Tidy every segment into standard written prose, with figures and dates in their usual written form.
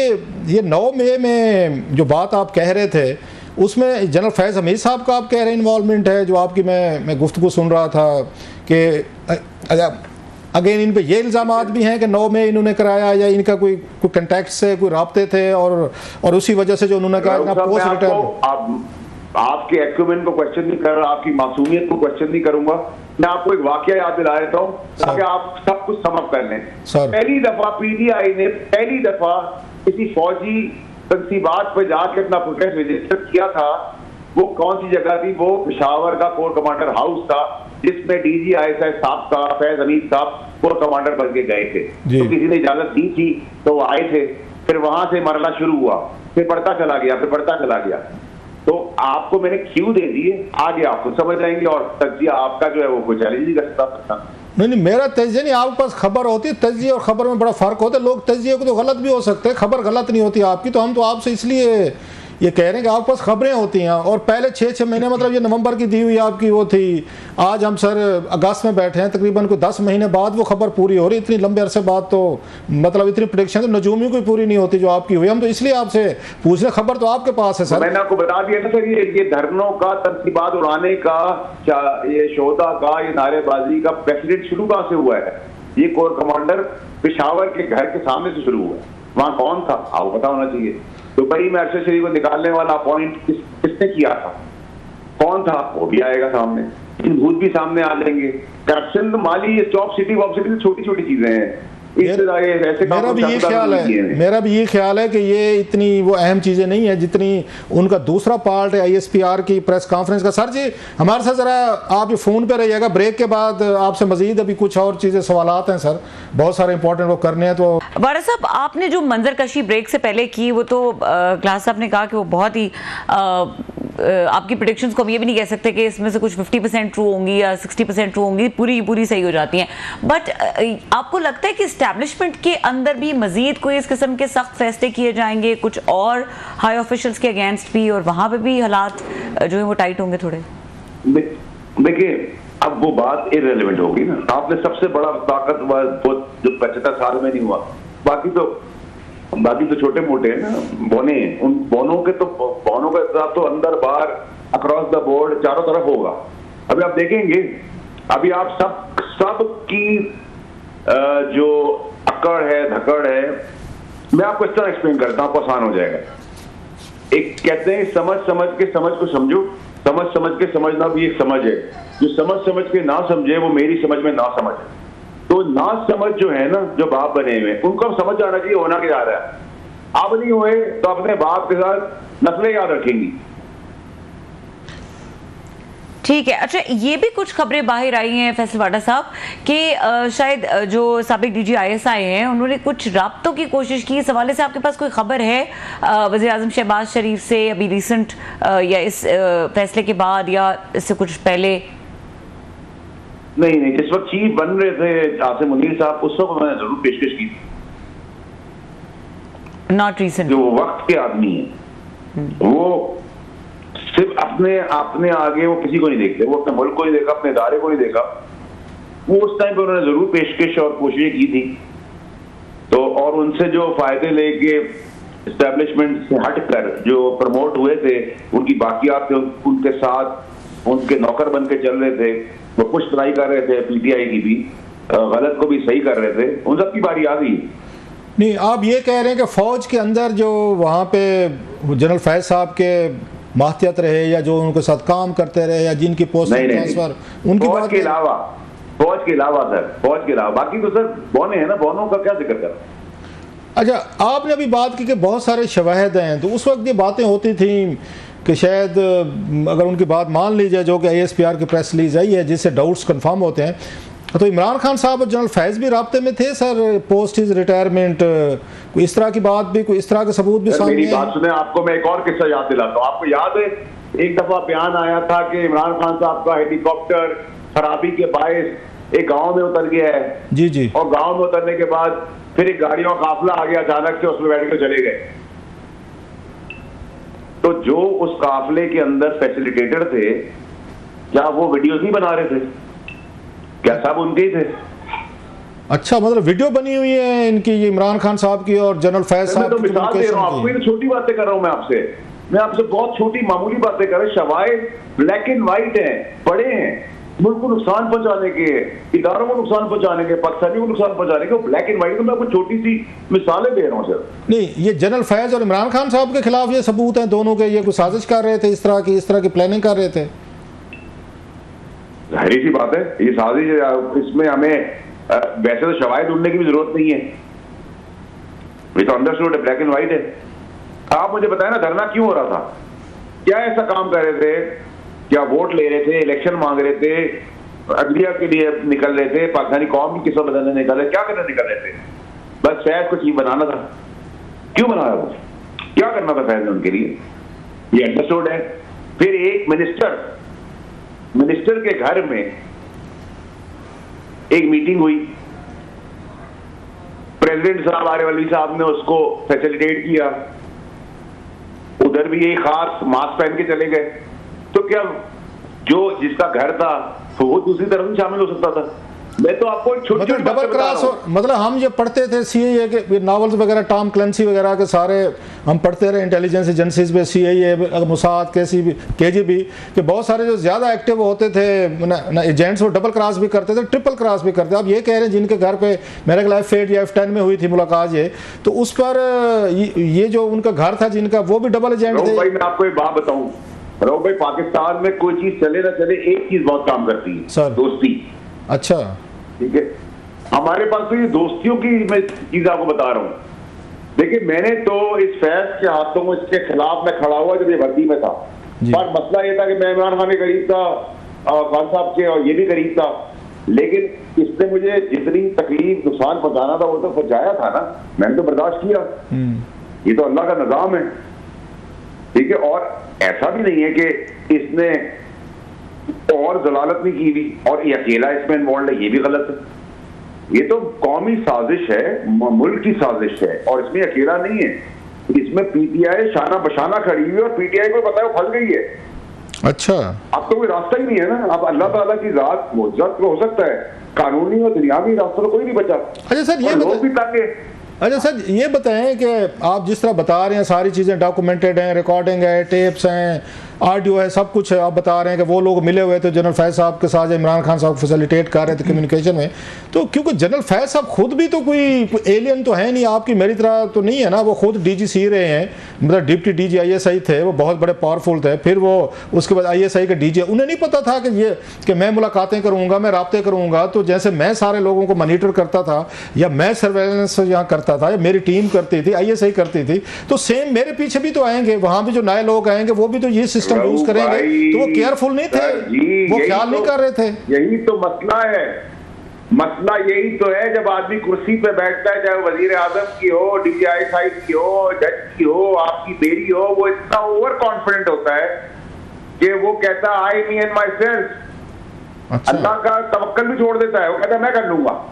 ये 9 मई में जो बात आप कह रहे थे उसमें जनरल फैज़ हमीद साहब का आप कह रहे हैं इन्वॉल्वमेंट है, जो आपकी मैं गुफ्तगू सुन रहा था कि अगेन इन पे ये इल्ज़ामात भी हैं कि 9 मई इन्होंने कराया या इनका कोई कंटैक्ट से कोई राब्ते थे और उसी वजह से जो उन्होंने कहा पोस्ट रिटर्न। आपके एक्यूमेंट को क्वेश्चन नहीं कर रहा, आपकी मासूमियत को क्वेश्चन नहीं करूंगा, मैं आपको एक वाकया याद दिला देता हूँ ताकि आप सब कुछ समझ कर लें। पहली दफा पीटीआई ने पहली दफा किसी फौजी तंसीबात पर जाके अपना प्रोटेस्ट रजिस्टर किया था। वो कौन सी जगह थी? वो पेशावर का कोर कमांडर हाउस था जिसमें DGISI साहब का फैज हमीद साहब कोर कमांडर बन के गए थे। तो किसी ने इजाजत दी थी तो वो आए थे, फिर वहां से मरना शुरू हुआ, फिर बढ़ता चला गया, फिर बढ़ता चला गया। तो आपको मैंने क्यों दे दिए, आगे आपको समझ आएंगे। और तजिया आपका जो है वो कोई चैलेंज नहीं कर सकता। नहीं, मेरा तजिया नहीं, आपके पास खबर होती है, तजिया और खबर में बड़ा फर्क होता है। लोग तजिए को तो गलत भी हो सकते हैं, खबर गलत नहीं होती आपकी। तो हम तो आपसे इसलिए ये कह रहे हैं कि आपके पास खबरें होती हैं और पहले 6 महीने, मतलब ये नवंबर की दी हुई आपकी वो थी, आज हम सर अगस्त में बैठे हैं, तकरीबन कोई 10 महीने बाद वो खबर पूरी हो रही। इतनी लंबे अरसे बाद तो मतलब इतनी प्रेडिक्शन तो नजूमी कोई पूरी नहीं होती जो आपकी हुई। हम तो इसलिए आपसे पूछ रहे, खबर तो आपके पास है सर। मैंने आपको बता दिया ना सर, ये धरनों का, तनसीबात उड़ाने का, ये शोधा का, ये नारेबाजी का प्रेसिडेंट शुरू कहां से हुआ है? ये कोर कमांडर पेशावर के घर के सामने से शुरू हुआ है। वहां कौन था आपको पता होना चाहिए। दुबई में अरशद शरीफ को निकालने वाला अपॉइंट किसने किया था, कौन था? वो भी आएगा सामने, भूत भी सामने आ जाएंगे। करप्शन, माली, ये चॉप सिटी वॉप सिटी छोटी छोटी चीजें हैं। मेरा भी ये ख्याल है कि ये इतनी वो अहम चीज़ें नहीं है जितनी उनका दूसरा पार्ट है ISPR की प्रेस कॉन्फ्रेंस का। सर जी हमारे साथ ज़रा आप ये फ़ोन पे रहिएगा, ब्रेक के बाद आपसे मजीद अभी कुछ और चीज़ें सवालात हैं सर, बहुत सारे इंपॉर्टेंट वो करने हैं। तो बारा साहब, आपने जो मंजरकशी ब्रेक से पहले की वो तो क्लास साहब ने कहा कि वो बहुत ही आपकी प्रेडिक्शंस को हम ये भी नहीं कह सकते कि इसमें से कुछ 50% ट्रू होंगी या 60% ट्रू होंगी, पूरी सही हो जाती हैं। बट आपको लगता है कि एस्टैब्लिशमेंट के अंदर भी मजीद कोई इस किस्म के सख्त फैसले किए जाएंगे कुछ और हाई ऑफिशियल्स के अगेंस्ट भी, और वहां पे भी हालात जो है वो टाइट होंगे थोड़े? देखिए अब वो बात इररिलेवेंट होगी ना। आपने सबसे बड़ा ताकतवर जो 75 साल में नहीं हुआ, बाकी तो छोटे मोटे हैं ना, बोने हैं। उन बोनों का तो अंदर बाहर अक्रॉस द बोर्ड चारों तरफ होगा। अभी आप देखेंगे, अभी आप सब की जो अकड़ है, धकड़ है, मैं आपको इस तरह एक्सप्लेन करता हूं, आपको आसान हो जाएगा। एक कहते हैं समझ के समझ को समझो, समझ के समझना भी एक समझ है। जो समझ के ना समझे वो मेरी समझ में ना समझ है। तो ना समझ जो है ना, जो बाप बने हुए उनको अब समझ आना चाहिए होना क्या रहा है। अब नहीं हुए तो अपने बाप के साथ नस्लें याद रखेंगी। ठीक है। अच्छा, ये भी कुछ खबरें बाहर आई हैं फैसल वाडा साहब कि शायद जो साबिक DGISI हैं उन्होंने कुछ राब्तों की कोशिश की। इस हवाले से आपके पास कोई खबर है वज़ीर आज़म शहबाज शरीफ से अभी रिसेंट या इस फैसले के बाद या इससे कुछ पहले? नहीं, जिस वक्त चीफ बन रहे थे आसिम मुनीर साहब, उस वक्त मैंने जरूर पेशकश की। Not recent. जो वक्त के आदमी है वो सिर्फ अपने आगे वो किसी को नहीं देखते, वो अपने मुल्क को नहीं देखा, अपने इदारे को नहीं देखा। वो उस टाइम पे उन्होंने जरूर पेशकश और कोशिशें की थी। तो और उनसे जो फायदे लेके एस्टेब्लिशमेंट से हटकर जो प्रमोट हुए थे, उनकी बाकियात थे, उनके साथ उनके नौकर बन के चल रहे थे, वो कुछ ट्राई कर रहे थे, PTI की भी गलत को भी सही कर रहे थे, उन सब की बारी आ गई। नहीं, आप ये कह रहे हैं कि फौज के अंदर जो वहाँ पे जनरल फैज साहब के माहतियत रहे या जो उनके साथ काम करते रहे या जिनकी पोस्ट ट्रांसफर, उनकी फौज के अलावा सर, फौज के अलावा बाकी तो सर बोने हैं ना, बोनों का क्या जिक्र कर। अच्छा, आपने अभी बात की कि बहुत सारे शवाहिद हैं, तो उस वक्त ये बातें होती थी कि शायद अगर उनकी बात मान ली जाए, जो कि ISPR की प्रेस रिलीज आई है जिससे डाउट्स कंफर्म होते हैं, तो इमरान खान साहब और जनरल फैज़ भी राब्ते में थे सर पोस्ट हिज रिटायरमेंट। कोई इस तरह की बात भी, कोई इस तरह के सबूत भी सामने? मेरी बात सुने, आपको मैं एक और किस्सा याद दिलाता हूँ। आपको याद है एक दफा बयान आया था कि इमरान खान साहब का हेलीकॉप्टर खराबी के बायस एक गांव में उतर गया है। जी। और गांव में उतरने के बाद फिर एक गाड़ियों का काफिला आ गया अचानक से, उसमें बैठ के चले गए। तो जो उस काफिले के अंदर फैसिलिटेटर थे, क्या वो वीडियोस नहीं बना रहे थे? क्या सब उनके ही थे? अच्छा, मतलब वीडियो बनी हुई है इनकी, इमरान खान साहब की और जनरल फैज साहब की। मैं तो मिसाल दे रहा हूँ आपको, ये छोटी बातें कर रहा हूँ मैं आपसे बहुत छोटी मामूली बातें कर रहा हूँ। शवाहिद ब्लैक एंड व्हाइट हैं, बड़े हैं, मुल्क को नुकसान पहुंचाने के, इदारों को नुकसान पहुंचाने के, पाकिस्तानियों को नुकसान पहुंचाने के, ब्लैक एंड व्हाइट। तो मैं आपको छोटी सी मिसालें दे रहा हूँ सर। नहीं, ये जनरल फैज और इमरान खान साहब के खिलाफ ये सबूत हैं दोनों के, ये कुछ साजिश कर रहे थे, इस तरह की प्लानिंग कर रहे थे। जाहिर सी बात है, ये साजिश, इसमें हमें वैसे तो शवाहिद ढूंढने की भी जरूरत नहीं है, ये तो अंडरस्टूड है, ब्लैक एंड व्हाइट है। आप मुझे बताएं ना, धरना क्यों हो रहा था? क्या ऐसा काम कर रहे थे? क्या वोट ले रहे थे, इलेक्शन मांग रहे थे, अदलिया के लिए निकल रहे थे, पाकिस्तानी कौम की किस्मत बदलने निकल रहे, क्या करने निकल रहे थे? बस फैज को चीज बनाना था। क्यों बनाया वो? क्या करना था फैज ने उनके लिए? ये अंडरस्टूड है। फिर एक मिनिस्टर के घर में एक मीटिंग हुई, प्रेसिडेंट साहब आरिफ साहब ने उसको फैसिलिटेट किया, उधर भी यही खास मास्क पहन के चले गए। तो क्या जो जिसका घर था वो दूसरी तरफ भी शामिल हो सकता था? मैं तो आपको छोटी डबल क्रॉस, मतलब हम ये पढ़ते थे सीआईए के नॉवेल्स वगैरह, टॉम क्लेंसी वगैरह के सारे हम पढ़ते रहे, इंटेलिजेंस एजेंसीज में, सीआईए, मोसाद, केजीबी के बहुत सारे जो ज़्यादा एक्टिव होते थे ना एजेंट्स, वो डबल क्रॉस भी करते थे, ट्रिपल क्रॉस भी करते थे। अब ये कह रहे हैं जिनके घर पे मेरे ख्याल F8 या F10 में हुई थी मुलाकात, ये तो उस पर ये जो उनका घर था जिनका, वो भी डबल एजेंट थे। भाई मैं आपको एक बात बताऊं राहुल भाई, पाकिस्तान में कोई चीज चले ना चले, एक चीज बहुत काम करती है सर, दोस्ती। अच्छा, ठीक है, हमारे पास तो ये दोस्तियों की मैं चीज आपको बता रहा हूँ। देखिए, मैंने तो इस फैज के हाथों में, इसके खिलाफ मैं खड़ा हुआ जब ये भर्ती में था, पर मसला ये था कि मैं इमरान खान के करीब था, खान साहब के, और ये भी करीब था, लेकिन इसने मुझे जितनी तकलीफ नुकसान पहुंचाना था वो तो पहुंचाया था ना, मैंने तो बर्दाश्त किया। ये तो अल्लाह का निजाम है, ठीक है। और ऐसा भी नहीं है कि इसने और जलालत नहीं की हुई और ये अकेला इसमें इन्वॉल्व है, ये भी गलत है। ये तो कौमी साजिश है, मुल्क की साजिश है, और इसमें अकेला नहीं है, इसमें पीटीआई शाना बशाना खड़ी हुई है, और पीटीआई को पता है वो फंस गई है। अच्छा, अब तो कोई रास्ता ही नहीं है ना। अब अल्लाह ताला की रात मोजत हो सकता है, कानूनी और दुनियावी रास्ता तो कोई नहीं बचा। अच्छा सर, ये लोग भी ताकि, अच्छा सर ये बताएं कि आप जिस तरह बता रहे हैं सारी चीज़ें डॉक्यूमेंटेड हैं, रिकॉर्डिंग है, टेप्स हैं, ऑडियो है, सब कुछ है, आप बता रहे हैं कि वो लोग मिले हुए थे जनरल फैज साहब के साथ, इमरान खान साहब फैसिलिटेट कर रहे थे कम्युनिकेशन में, तो क्योंकि जनरल फैज साहब खुद भी तो कोई एलियन तो है नहीं, आपकी मेरी तरह तो नहीं है ना, वो खुद DGC रहे हैं, मतलब डिप्टी DG ISI थे, वो बहुत बड़े पावरफुल थे, फिर वो उसके बाद ISI के DG, उन्हें नहीं पता था कि मैं मुलाकातें करूँगा, मैं राब्ते करूँगा, तो जैसे मैं सारे लोगों को मॉनिटर करता था, या मैं सर्वेलेंस यहाँ करता था, या मेरी टीम करती थी, ISI करती थी, तो सेम मेरे पीछे भी तो आएंगे, वहाँ भी जो नए लोग आएंगे वो भी तो ये सिस्टम यूज करेंगे, तो वो केयरफुल नहीं थे, वो ख्याल नहीं कर रहे थे। यही तो मसला है, मसला यही तो है, जब आदमी कुर्सी पे बैठता है, चाहे वजीर आजम की हो, DGI साइड की हो, जज की हो, आपकी बेरी हो, वो इतना ओवर कॉन्फिडेंट होता है कि वो कहता है आई मी एंड माई सेल्फ, अल्लाह का तवक्कल भी छोड़ देता है, वो कहता है मैं कर लूंगा।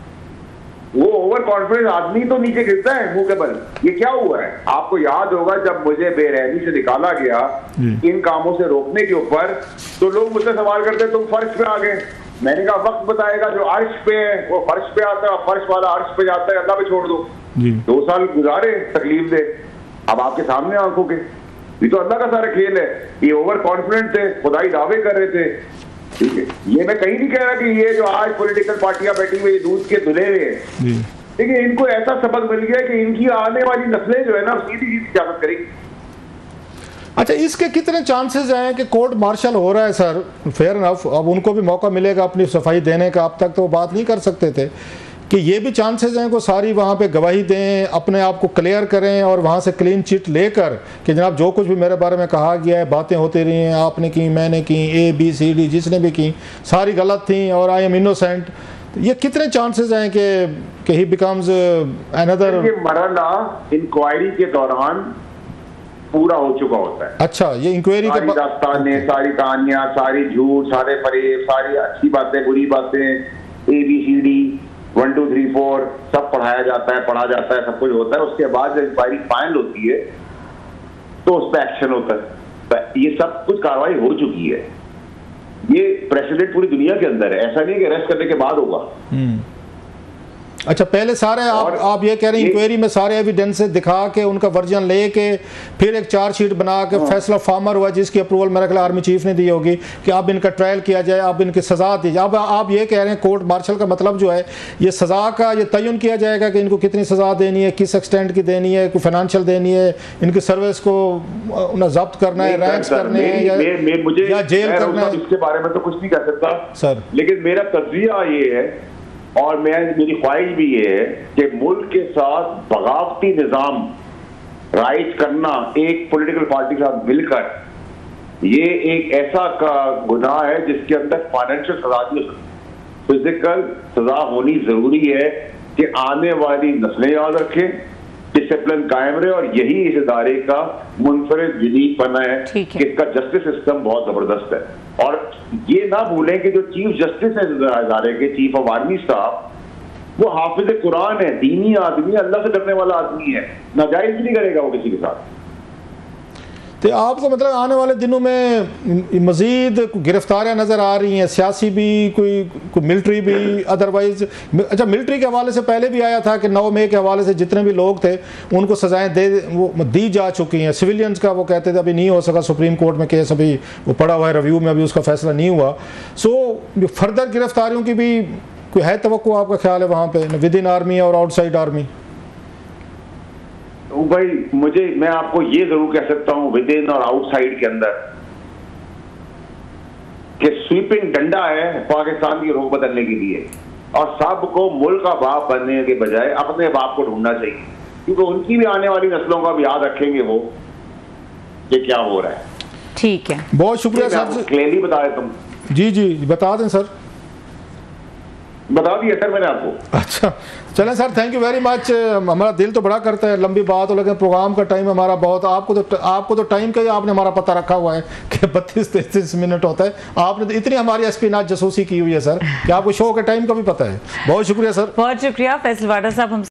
वो ओवर कॉन्फिडेंस आदमी तो नीचे गिरता है मुंह के बल। ये क्या हुआ है? आपको याद होगा जब मुझे बेरहमी से निकाला गया इन कामों से रोकने के ऊपर, तो लोग मुझसे सवाल करते तुम फर्श पे आ गए। मैंने कहा वक्त बताएगा, जो अर्श पे है वो फर्श पे आता है, फर्श वाला अर्श पे जाता है, अल्लाह पे छोड़ दो। 2 साल गुजारे तकलीफ दे, अब आपके सामने आंखों के, ये तो अल्लाह का सारा खेल है। ये ओवर कॉन्फिडेंट थे, खुदाई दावे कर रहे थे, ठीक है। ये मैं कहीं नहीं कह रहा कि ये जो आज पॉलिटिकल पार्टियां बैठी हुई दूध के धुले हुए हैं, ठीक है, इनको ऐसा सबक मिल गया कि इनकी आने वाली नस्लें जो है ना सीधी सीधी इजाजत करेगी। अच्छा, इसके कितने चांसेस हैं कि कोर्ट मार्शल हो रहा है सर? फेयर इनफ, अब उनको भी मौका मिलेगा अपनी सफाई देने का, अब तक तो वो बात नहीं कर सकते थे, कि ये भी चांसेस हैं कि सारी वहाँ पे गवाही दें, अपने आप को क्लियर करें और वहाँ से क्लीन चिट लेकर कि जनाब जो कुछ भी मेरे बारे में कहा गया है, बातें होती रही हैं, आपने की, मैंने की, ABCD जिसने भी की सारी गलत थी और आई एम इनोसेंट। तो ये कितने चांसेस हैं कि ही बिकम्स अनदर? ये मरना इंक्वायरी के दौरान पूरा हो चुका होता है। अच्छा, ये इंक्वायरी के दास्तानें, सारी कहानियां, सारी झूठ, सारे फरेब, सारी अच्छी बातें, बुरी बातें, ABCD 1 2 3 4 सब पढ़ाया जाता है, पढ़ा जाता है, सब कुछ होता है। उसके बाद जब इंक्वायरी फाइनल होती है तो उस पर एक्शन होता है। ये सब कुछ कार्रवाई हो चुकी है, ये प्रेसिडेंट पूरी दुनिया के अंदर है, ऐसा नहीं कि अरेस्ट करने के बाद होगा। अच्छा, पहले सारे आप ये कह रहे हैं इंक्वायरी में सारे एविडेंस दिखा के उनका वर्जन लेके फिर एक चार्जशीट बना के फैसला फार्मर हुआ जिसकी अप्रूवल मेरे ख्याल आर्मी चीफ ने दी होगी कि अब इनका ट्रायल किया जाए, अब इनकी सजा दी जाए। अब आप ये कह रहे हैं कोर्ट मार्शल का मतलब जो है ये सजा का ये तयन किया जाएगा कि इनको कितनी सजा देनी है, किस एक्सटेंट की देनी है, कोई फाइनेंशियल देनी है, इनकी सर्विस को उन्हें जब्त करना है, रैंक्स करने हैं या जेल करना है। इसके बारे में तो कुछ नहीं कह सकता सर, लेकिन मेरा तज्जिया ये है और मेरी ख्वाहिश भी ये है कि मुल्क के साथ बगावती निज़ाम राइज करना एक पॉलिटिकल पार्टी के साथ मिलकर ये एक ऐसा का गुनाह है जिसके अंदर फाइनेंशियल सजा भी हो सकती है। फिजिकल सजा होनी जरूरी है कि आने वाली नस्लें याद रखें, डिसिप्लिन कायम रहे, और यही इस इदारे का मुनफरिद यूनिकपना है कि इसका जस्टिस सिस्टम बहुत जबरदस्त है। और ये ना भूलें कि जो चीफ जस्टिस है इदारे के, चीफ ऑफ आर्मी स्टाफ, वो हाफिज कुरान है, दीनी आदमी, अल्लाह से डरने वाला आदमी है, नाजायज भी नहीं करेगा वो किसी के साथ। तो आपको मतलब आने वाले दिनों में मज़ीद गिरफ्तारियां नज़र आ रही हैं, सियासी भी, कोई मिलिट्री भी, अदरवाइज? अच्छा, मिलिट्री के हवाले से पहले भी आया था कि 9 मई के हवाले से जितने भी लोग थे उनको सजाएं दी जा चुकी हैं। सिविलियंस का वो कहते थे अभी नहीं हो सका, सुप्रीम कोर्ट में केस अभी वो पड़ा हुआ है रिव्यू में, अभी उसका फैसला नहीं हुआ। सो फर्दर गिरफ्तारियों की भी कोई है तवक्को आपका ख्याल है वहाँ पे, विद इन आर्मी और आउटसाइड आर्मी? भाई मैं आपको ये जरूर कह सकता हूं विद इन और आउटसाइड के अंदर कि स्वीपिंग डंडा है पाकिस्तान की रुख बदलने के लिए, और सबको मुल्क का बाप बनने के बजाय अपने बाप को ढूंढना चाहिए, क्योंकि उनकी भी आने वाली नस्लों का भी याद रखेंगे वो कि क्या हो रहा है। ठीक है, बहुत शुक्रिया सर। क्लियरली बता देता हूं। जी बता दें सर। बता दिया सर मैंने आपको। अच्छा, चलें sir, thank you very much. हमारा दिल तो बड़ा करता है लंबी बात हो, लेकिन प्रोग्राम का टाइम हमारा बहुत, आपको तो टाइम का ही आपने हमारा पता रखा हुआ है कि 32-33 मिनट होता है। आपने तो इतनी हमारी एस्पिनाज जासूसी की हुई है सर कि आपको शो के टाइम का भी पता है। बहुत शुक्रिया सर। बहुत शुक्रिया फैसल वाडा साहब। हम